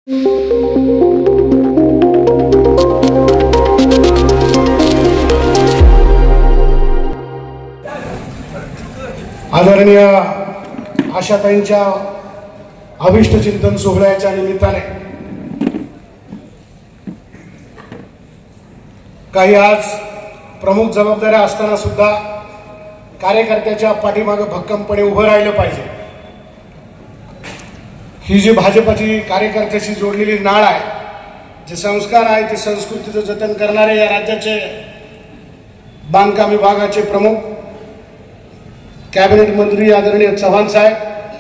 आदरणीय आशाताईंच्या अभिष्ट चिंतन सोहळ्याच्या निमित्ताने काही आज प्रमुख जबाबदाऱ्या असताना सुद्धा कार्यकर्त्याच्या पाठीमागे भक्कमपणे उभं राहिलं पाहिजे। ही जी भाजपची कार्यकर्त्याशी जोडलेली नाळ आहे, जे संस्कार आहे, ते संस्कृतीचं जतन करणारे या राज्याचे बांधकाम विभागाचे प्रमुख कॅबिनेट मंत्री आदरणीय चव्हाण साहेब,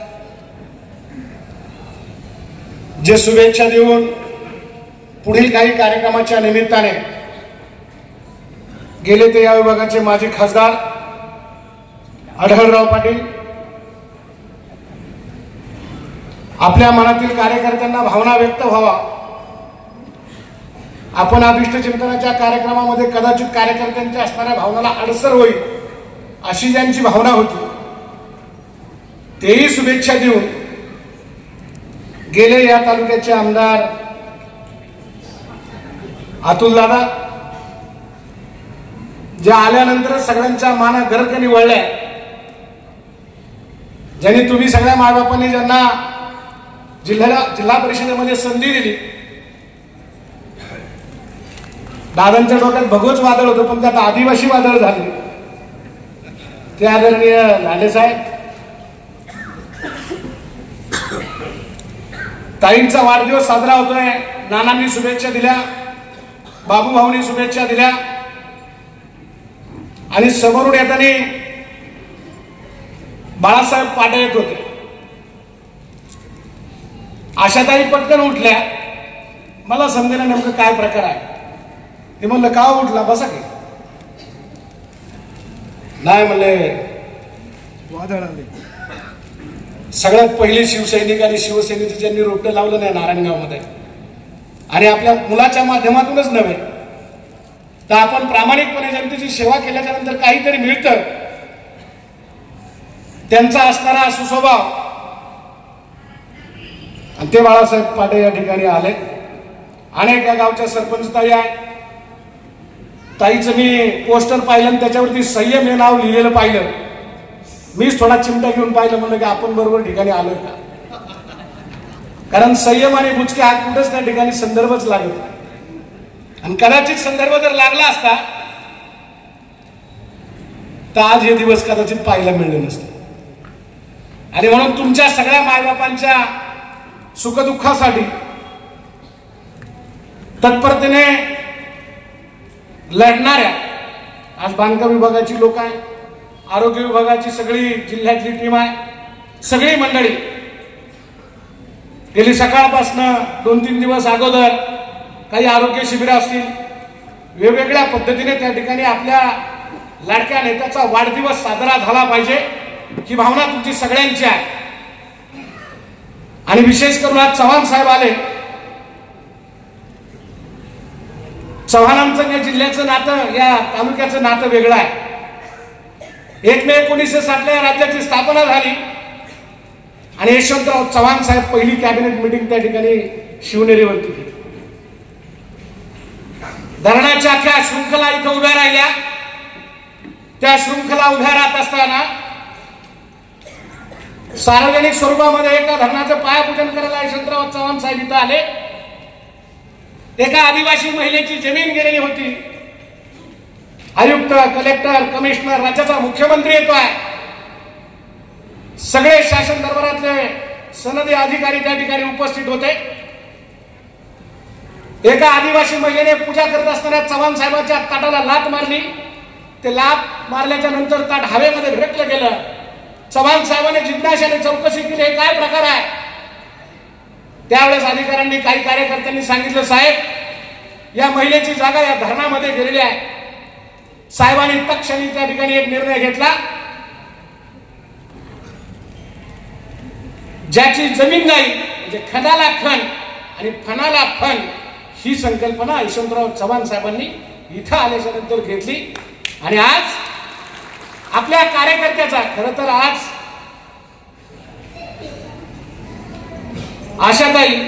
जे शुभेच्छा देऊन पुढील काही कार्यक्रमाच्या निमित्ताने गेले ते या विभागाचे माजी खासदार आढळराव पाटील, आपल्या मनातील कार्यकर्त्यांना भावना व्यक्त व्हावा, आपण अभिष्ट चिंतनाच्या कार्यक्रमामध्ये कदाचित कार्यकर्त्यांच्या असणाऱ्या भावनाला अडसर होईल अशी ज्यांची भावना होती, तेही शुभेच्छा देऊन गेले या तालुक्याचे आमदार अतुल दादा, जे आल्यानंतर सगळ्यांच्या माना गरकणी वळल्या, ज्यांनी तुम्ही सगळ्या मायबापांनी ज्यांना जिल्हा परिषदेमध्ये संधी दिली, दादांच्या डोक्यात भगवच वादळ होतं पण त्यात आदिवासी वादळ झाले, ते आदरणीय लांडे साहेब, ताईंचा वाढदिवस साजरा होतोय, नानांनी शुभेच्छा दिल्या, बाबूभाऊंनी शुभेच्छा दिल्या आणि समोरून येताना बाळासाहेब पाटे येत होते। आशाताई पटकन उठल्या, मला समजेना नेमकं काय प्रकार आहे, ते म्हणलं का उठला, बसा की, नाही म्हणले वादळ आले। सगळ्यात पहिले शिवसैनिक आणि शिवसेनेचे ज्यांनी रोपटं लावलं नाही नारायणगाव मध्ये, आणि आपल्या मुलाच्या माध्यमातूनच नव्हे तर आपण प्रामाणिकपणे जनतेची सेवा केल्याच्या नंतर काहीतरी मिळतं, त्यांचा असणारा सुस्वभाव, आणि ते बाळासाहेब पाटे या ठिकाणी आले। अनेक या गावच्या सरपंच ताई आहे, ताईचं मी पोस्टर पाहिलं आणि त्याच्यावरती संयम हे नाव लिहिलेलं पाहिलं, मीच थोडा चिमटा घेऊन पाहिलं, म्हणलं की आपण बरोबर ठिकाणी आलोय का, कारण संयम आणि बुचके हा कुठंच त्या ठिकाणी संदर्भच लागत, आणि कदाचित संदर्भ जर लागला असता तर आज हे दिवस कदाचित पाहायला मिळले नसते। आणि म्हणून तुमच्या सगळ्या मायबापांच्या सुखदुःखासाठी तत्परतेने लढणाऱ्या आज बांधकाम विभागाची लोक आहे, आरोग्य विभागाची सगळी जिल्ह्यातली टीम आहे, सगळी मंडळी गेली सकाळपासनं 2-3 दिवस अगोदर काही आरोग्य शिबिरं असतील, वेगवेगळ्या पद्धतीने त्या ठिकाणी आपल्या लाडक्या नेत्याचा वाढदिवस साजरा झाला पाहिजे ही भावना तुमची सगळ्यांची आहे। आणि विशेष करून आज चव्हाण साहेब आले। चव्हाणांचं या जिल्ह्याचं नातं, या तालुक्याचं नातं वेगळं आहे। 1 मे 1960 या राज्याची स्थापना झाली आणि यशवंतराव चव्हाण साहेब पहिली कॅबिनेट मीटिंग त्या ठिकाणी शिवनेरीवरती केली। धरणाच्या अख्ख्या शृंखला इथं उभ्या राहिल्या, त्या शृंखला उभ्या राहत असताना सार्वजनिक स्वरूपामध्ये एका धरणाचं पायापूजन करायला यशवंतराव चव्हाण साहेब इथं आले। एका आदिवासी महिलेची जमीन गेलेली होती, आयुक्त, कलेक्टर, कमिशनर, राज्याचा मुख्यमंत्री येतोय, सगळे शासन दरबारातले सनदी अधिकारी त्या ठिकाणी उपस्थित होते। एका आदिवासी महिलेने पूजा करत असताना चव्हाण साहेबांच्या ताटाला लात मारली, ते लात मारल्याच्या नंतर ताट हवेमध्ये भिरकलं गेलं। चव्हाण साहेबांनी जिज्ञासाने चौकशी केली, हे काय प्रकार आहे? त्यावेळेस अधिकाऱ्यांनी, काही कार्यकर्त्यांनी सांगितलं, साहेब या महिलेची जागा या धरणामध्ये गेलेली आहे। साहेबांनी तत्क्षणी त्या ठिकाणी एक निर्णय घेतला, ज्याची जमीन जाईल म्हणजे खणाला खण आणि फणाला फण, ही संकल्पना यशवंतराव चव्हाण साहेबांनी इथं आल्याच्या नंतर घेतली। आणि आज आपल्या कार्यकर्त्याचा, खरं तर आज आशाताई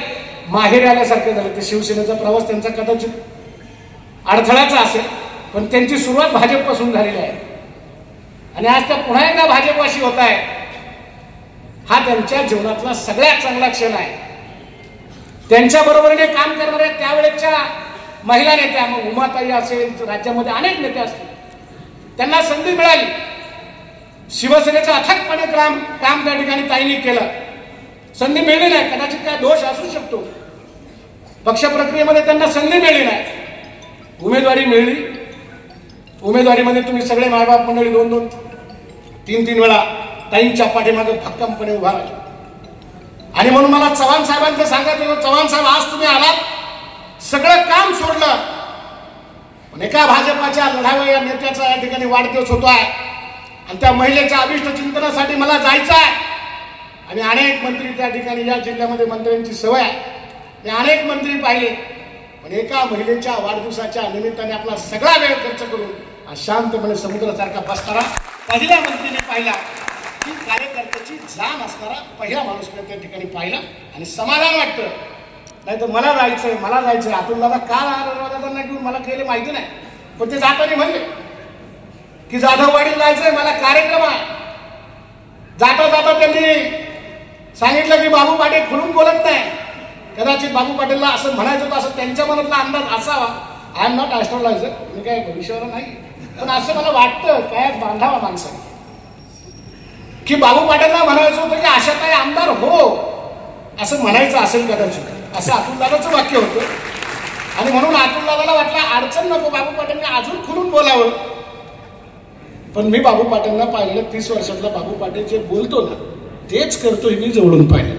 माहेरी आल्यासारखे झाले. ते शिवसेनेचा प्रवास त्यांचा कदाचित अडथळ्याचा असेल, पण त्यांची सुरुवात भाजपपासून झालेली आहे आणि आज त्या पुन्हा एकदा भाजपवासी होत आहे. हा त्यांच्या जीवनातला सगळ्यात चांगला क्षण आहे. त्यांच्या बरोबरीने काम करणाऱ्या त्यावेळेच्या महिला नेत्या, मग उमाताई असेल, राज्यामध्ये अनेक नेते असतील, त्यांना संधी मिळाली. शिवसेनेचं अथकपणे काम त्या ठिकाणी ताईंनी केलं. संधी मिळली नाही, कदाचित काय दोष असू शकतो, पक्ष प्रक्रियेमध्ये त्यांना संधी मिळली नाही. उमेदवारी मिळली. उमेदवारीमध्ये तुम्ही सगळे मायबाप मंडळी 2-2, 3-3 वेळा ताईंच्या पाठीमागे भक्कमपणे उभा राहिले. आणि म्हणून मला चव्हाण साहेबांचं सांगायचं होतं, चव्हाण साहेब आज तुम्ही आलात, सगळं काम सोडलं, पण एका भाजपाच्या लढाव्या नेत्याचा या ठिकाणी वाढदिवस होतोय आणि त्या महिलेच्या अभिष्ट चिंतनासाठी मला जायचं आहे. आणि अनेक मंत्री त्या ठिकाणी, या जिल्ह्यामध्ये मंत्र्यांची सवय आहे, मी अनेक मंत्री पाहिले, पण एका महिलेच्या वाढदिवसाच्या निमित्ताने आपला सगळा वेळ खर्च करून शांतपणे समुद्रासारखा बसणारा पहिल्या मंत्रीने पाहिला, की कार्यकर्त्याची जाण असणारा पहिला माणूस मी त्या ठिकाणी पाहिला आणि समाधान वाटतं. नाही तर मला जायचंय अतुल दादा का दादांना घेऊन मला केले माहिती नाही, पण ते जाताना म्हणले की जाधववाडीला जायचंय, मला कार्यक्रम आहे. जाता जाता त्यांनी सांगितलं की बाबू पाटील खुलून बोलत नाही. कदाचित बाबू पाटीलला असं म्हणायचं होतं, असं त्यांच्या मनातला अंदाज असावा. आय एम नॉट ॲस्ट्रोलॉजर, मी काय भविष्यावर नाही, पण असं मला वाटतं काय बांधावा माणसाने, की बाबू पाटीलला म्हणायचं होतं की अशा काही आमदार हो, असं म्हणायचं असेल कदाचित, असं अतुलदादाचं वाक्य होतं. आणि म्हणून अतुलदादाला वाटलं अडचण नको, बाबू पाटीलने अजून खुलून बोलावं. पण मी बाबू पाटीलला पाहिलेलं 30 वर्षातला बाबू पाटील जे बोलतो ना, तेच करतोय मी जवळून पाहिलेला.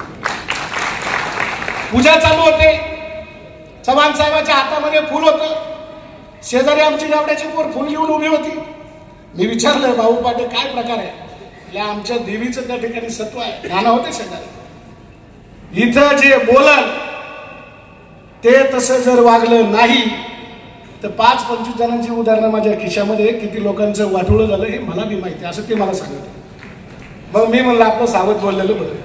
पूजा चालू होते, चव्हाण साहेबांच्या हातामध्ये फुल होतं, शेजारी आमची गावड्याची पोर फुल घेऊन उभी होती. मी विचारलं बाबू पाटील काय प्रकार आहे, आमच्या देवीचं त्या ठिकाणी सत्व आहे. नाना होते शेजारी. इथं जे बोलल ते तसं जर वागलं नाही तर 5-25 जणांची उदाहरणं माझ्या खिशामध्ये, किती लोकांचं वाटोळं झालं हे मला बी माहिती, असं ते मला सांगितलं. मग मी म्हणलं आपलं सावध बोललेलं बरं,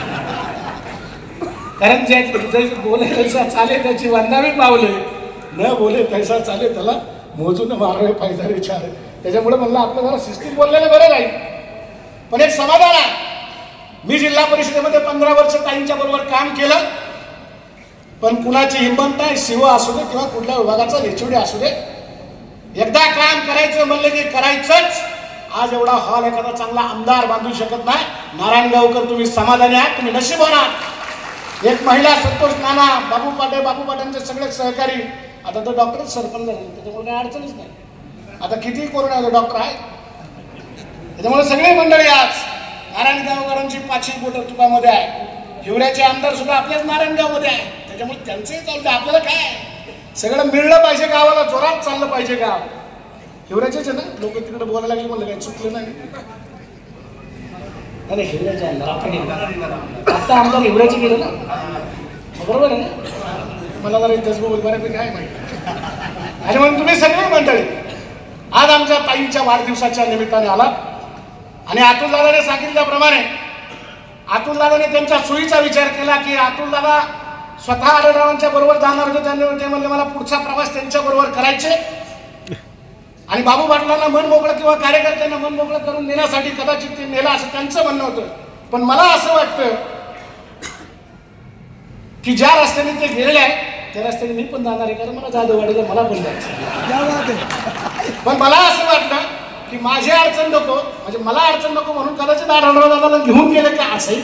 कारण ज्या बोले तैसा चाले त्याची वंदावी पावले, न बोले तैसा चाले त्याला मोजून मारावे फायदा विचार. त्याच्यामुळे म्हणलं आपलं जरा सिस्टीम बोललेलं बरं नाही. पण एक समाधान आहे, मी जिल्हा परिषदेमध्ये 15 वर्ष ताईंच्या बरोबर काम केलं, पण कुणाची हिंमत नाही, शिव असू दे किंवा कुठल्या विभागाचा एचओडी असू दे, एकदा काम करायचं म्हणलं की करायचंच. आज एवढा हॉल एखादा चांगला आमदार बांधू शकत नाही. नारायणगावकर तुम्ही समाधानी आहात, तुम्ही नशीबवान आहात. एक महिला संतोष नाना, बाबू पाटेंचे सगळे सहकारी, आता तो डॉक्टरच सरपंच झाले, त्याच्यामुळे काही अडचणच नाही. आता किती कोरोना डॉक्टर आहे, त्याच्यामुळे सगळे मंडळी आज नारायणगावकरांची 5 बोटं तुपामध्ये आहे. हिवऱ्याचे आमदार सुद्धा आपल्याच नारायणगावमध्ये आहे, त्याच्यामुळे त्यांचंही चालतं. आपल्याला काय सगळं मिळलं पाहिजे, गावाला जोरात चाललं पाहिजे गाव. हिवऱ्याचेच आहे ना, लोक तिकडे बोलायला लागले, म्हणलं काही चुकलं नाही. अरे हिवऱ्याचे आमदार आता आमदार हिवऱ्याचे गेलं ना, बरोबर आहे ना. मला जरा इतिहास बऱ्यापैकी आहे माहिती. आणि म्हणून तुम्ही सगळे मंडळी आज आमच्या ताईंच्या वाढदिवसाच्या निमित्ताने आला. आणि अतुलदादाने सांगितल्याप्रमाणे अतुलदादाने त्यांच्या सोयीचा विचार केला की अतुलदादा स्वतः आढळरावांच्या बरोबर जाणार होते. ते म्हणले मला पुढचा प्रवास त्यांच्या बरोबर करायचे आणि बाबू पाटलांना मन मोकळं किंवा कार्यकर्त्यांना मन मोकळं करून देण्यासाठी कदाचित ते नेलं, असं त्यांचं म्हणणं होतं. पण मला असं वाटतं की ज्या रस्त्याने ते गेलेले आहे त्या रस्त्याने मी पण जाणार आहे, कारण मला जाधववाडीला मला पण जायचं. पण मला असं वाटलं की माझी अडचण नको, म्हणजे मला अडचण नको म्हणून कदाचित आढळरावांना घेऊन गेले का, असंही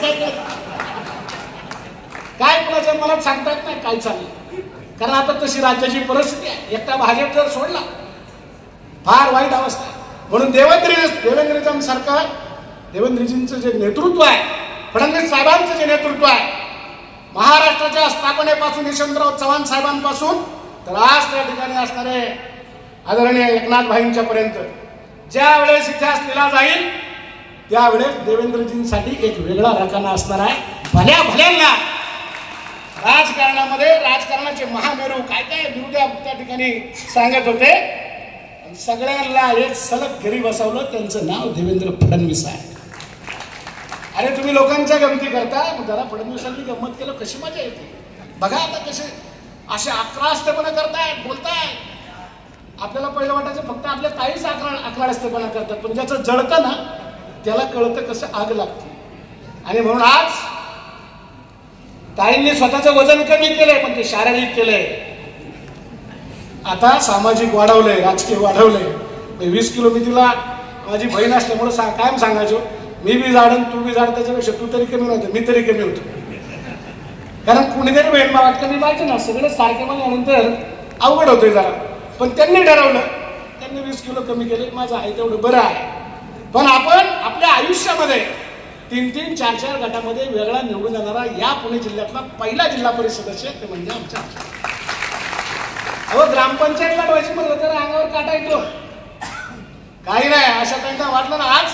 काय कुणाच्या मनात सांगता येत नाही काय चाललं. कारण आता तशी राज्याची परिस्थिती आहे. एकटा भाजप जर सोडला फार वाईट अवस्था आहे. म्हणून देवेंद्रजींचं सरकार, देवेंद्रजींचं जे नेतृत्व आहे, फडणवीस साहेबांचं जे नेतृत्व आहे, महाराष्ट्राच्या स्थापनेपासून यशवंतराव चव्हाण साहेबांपासून तर आज त्या ठिकाणी असणारे आदरणीय एकनाथ भाईंच्या पर्यंत ज्या वेळेस इतिहास लिहिला जाईल त्यावेळेस देवेंद्रजींसाठी एक वेगळा रकाना असणार आहे. भल्या भल्यांना राजकारणामध्ये राजकारणाचे महामेरू काय काय विरुद्ध त्या ठिकाणी सांगत होते, सगळ्यांना एक सलग घरी बसवलं, त्यांचं नाव देवेंद्र फडणवीस आहे. अरे तुम्ही लोकांच्या गमती करता, जरा फडणवीसांनी गंमत केलं कशी मजा येते. बघा आता कसे असे अकरास्तेपणा करतायत, बोलतायत. आपल्याला पहिलं वाटायचं फक्त आपल्या ताईच अकरास्तेपणा करतात, पण ज्याचं जळतं ना त्याला कळतं कसं आग लागते. आणि म्हणून आज ताईंनी स्वतःचं वजन कमी केलंय, पण ते शारीरिक केलंय. आता सामाजिक वाढवलंय, राजकीय वाढवलंय. 20 किलो मी तिला माझी बहीण असल्यामुळे कायम सांगायचो, मी बी जाडन तू बी जाड, त्याच्यापेक्षा तू तरी कमी नव्हतं, मी तरी कमी होतो. कारण कुणीतरी बहीण भावात कमी पाहिजे ना, सगळे सारखे म्हणल्यानंतर अवघड होतोय जरा. पण त्यांनी ठरवलं, त्यांनी 20 किलो कमी केले, माझं आहे तेवढं बरं आहे. पण आपण आपल्या आयुष्यामध्ये 3-3, 4-4 गटामध्ये वेगळा निवडून जाणारा या पुणे जिल्ह्यातला पहिला जिल्हा परिषद सदस्य ते म्हणजे आमच्या. अहो, ग्रामपंचायत लढवायची म्हणलं तर अंगावर काटा येतो. काही नाही, अशा त्यांना वाटलं ना आज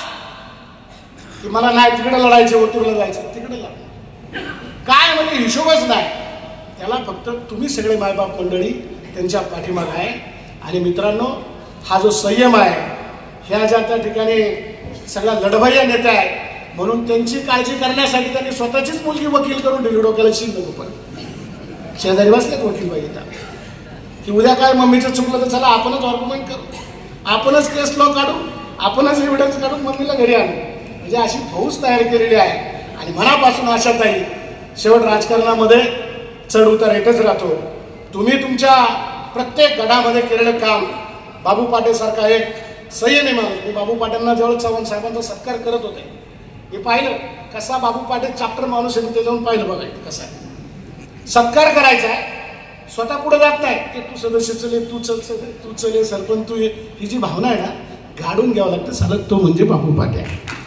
की मला नाही तिकडे लढायचं, ओतूरला जायचं, तिकडे लढ. काय म्हणजे हिशोबच नाही. त्याला फक्त तुम्ही सगळे मायबाप मंडळी त्यांच्या पाठीमागे आहे. आणि मित्रांनो, हा जो संयम आहे, ह्या ज्या त्या ठिकाणी सगळ्या लढवय्या नेत्या आहे, म्हणून त्यांची काळजी करण्यासाठी त्यांनी स्वतःचीच मुलगी वकील करून ठेवली. डोक्याला शिंद नको पण शेजारी बसलेत वकील बाई येतात की उद्या काय मम्मीचं चुकलं तर चला आपणच आर्ग्युमेंट करू, आपणच केस लॉ काढू, आपणच एव्हिडन्स काढून मम्मीला घरी आणू. म्हणजे अशी फौज तयार केलेली आहे. आणि मनापासून आशाताई, शेवट राजकारणामध्ये चढ उतार येतच राहतो. तुम्ही तुमच्या प्रत्येक गटामध्ये केलेलं काम, बाबू पाटे सारखा एक संयमी माणूस, मी बाबू पाट्यांना जवळ चव्हाण साहेबांचा सत्कार करत होते, मी पाहिलं कसा बाबू पाटे चाप्टर माणूस आहे, ते जाऊन पाहिलं बघा कसा आहे. सत्कार करायचा आहे, स्वतः पुढे जात नाही की तू सदस्य चले, तू चले सरपंच तू ये. ही जी भावना आहे ना, गाडून घ्यावं लागतं. चालत तो म्हणजे बाबू पाटे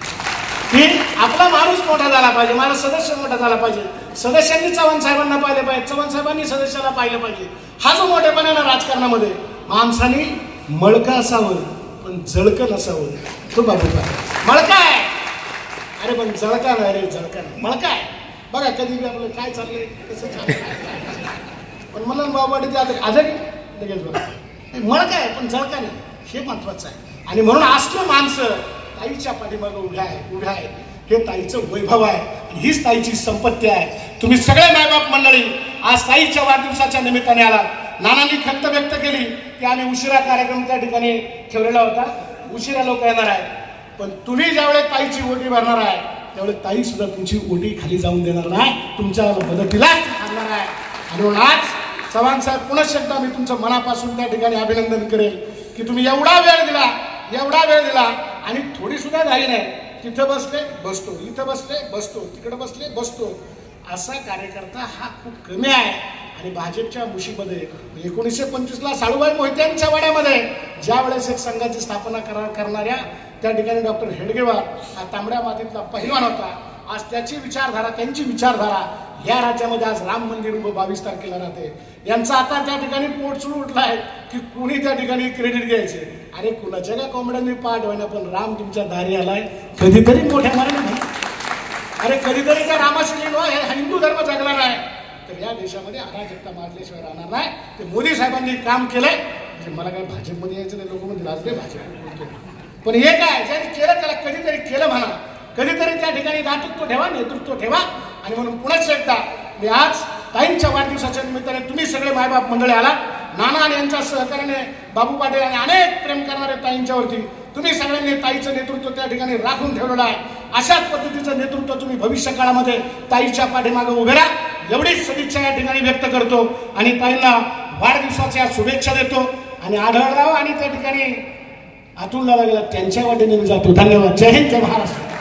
की आपला माणूस मोठा झाला पाहिजे, माझा सदस्य मोठा झाला पाहिजे, सदस्यांनी चव्हाण साहेबांना पाहिलं पाहिजे, चव्हाण साहेबांनी सदस्याला पाहिलं पाहिजे. हा जो मोठेपणा ना राजकारणामध्ये, माणसाने मळका असावं पण जळकं नसावं, तो बाबू पाटे. मळका आहे अरे पण जळका नाही रे, जळका नाही, मळका आहे. बघा कधी बी आपलं काय चाललंय कसं चाललंय, पण मला बाबू पाटे ते आजारी लगेच बघा, मळका आहे पण जळका नाही, हे महत्वाचं आहे. आणि म्हणून असलं माणसं ताईच्या पाठीमागं उभ्या आहे. हे ताईचं वैभव आहे, हीच ताईची संपत्ती आहे. तुम्ही सगळे मायबाप मंडळी आज ताईच्या वाढदिवसाच्या निमित्ताने आलात. नानांनी खंत व्यक्त केली की आम्ही उशिरा कार्यक्रम त्या ठिकाणी ठेवलेला होता, उशिरा लोक येणार आहेत. पण तुम्ही ज्यावेळेस ताईची ओटी भरणार आहे, त्यावेळेस ताई सुद्धा तुमची ओटी खाली जाऊन देणार नाही, तुमच्या मदतीलाच आणणार आहे. आणि म्हणून आज चव्हाण साहेब पुन्हा एकदा मी तुमचं मनापासून त्या ठिकाणी अभिनंदन करेल की तुम्ही एवढा वेळ दिला आणि थोडी सुद्धा घाई नाही. तिथं बसले बसतो, इथं बसले बसतो, तिकडे बसले बसतो, असा कार्यकर्ता हा खूप कमी आहे. आणि भाजपच्या मुशीमध्ये 1925ला साळूबाई मोहित्यांच्या वाड्यामध्ये ज्या वेळेस एक संघाची स्थापना करणाऱ्या त्या ठिकाणी डॉक्टर हेडगेवार हा तांबड्या मातीतला पहिलवान होता. आज त्यांची विचारधारा या राज्यामध्ये आज राम मंदिर 22 तारखेला राहते. यांचा आता त्या ठिकाणी पोट सुरू उठला आहे की कुणी त्या ठिकाणी क्रेडिट घ्यायचे. अरे कुणाच्या का कॉमेड्यांनी पाठ व्हायना, पण राम तुमच्या दारी आलाय कधीतरी मोठ्या मारायला. अरे कधीतरी त्या रामाशी हिंदू धर्म जगला नाही तर या देशामध्ये अराजकता मारल्याशिवाय राहणार नाही. ते मोदी साहेबांनी काम केलंय. म्हणजे मला काय भाजपमध्ये यायचं नाही, लोक म्हणजे लाजले भाजप, पण हे काय ज्यांनी केलं त्याला कधीतरी केलं म्हणा, कधीतरी त्या ठिकाणी दातृत्व ठेवा, नेतृत्व ठेवा. आणि म्हणून पुन्हा एकदा मी आज ताईंच्या वाढदिवसाच्या निमित्ताने तुम्ही सगळे मायबाप मंडळी आलात. नाना आणि यांच्या सहकार्याने बाबू पाटे आणि अनेक प्रेम करणारे ताईंच्यावरती तुम्ही सगळ्यांनी ताईचं नेतृत्व त्या ठिकाणी राखून ठेवलेलं आहे. अशाच पद्धतीचं नेतृत्व तुम्ही भविष्य काळामध्ये ताईच्या पाठीमागे उभे राहा, एवढीच सदिच्छा या ठिकाणी व्यक्त करतो. आणि ताईंना वाढदिवसाच्या शुभेच्छा देतो. आणि आढळराव आणि त्या ठिकाणी अतुल दादा गेला त्यांच्या वाटेने मी जातो. धन्यवाद. जय हिंद, जय महाराष्ट्र.